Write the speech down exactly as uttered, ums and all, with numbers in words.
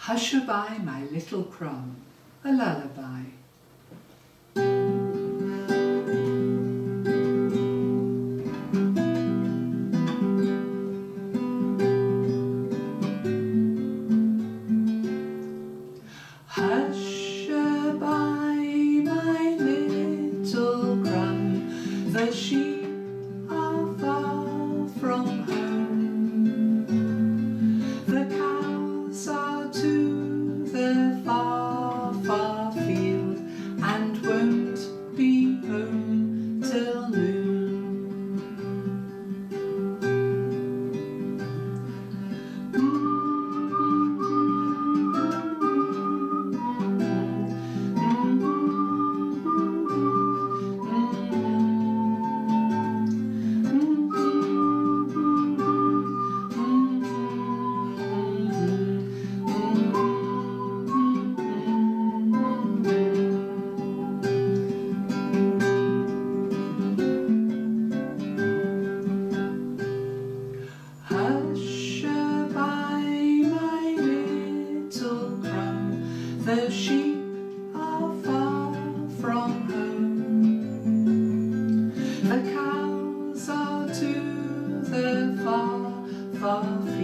Hush-a-bye, my little crumb, a lullaby. Hush-a-bye, my little crumb, the sheep are far from home. The cows are to the far, far field and won't be home till noon. The sheep are far from home. The cows are to the far, far field.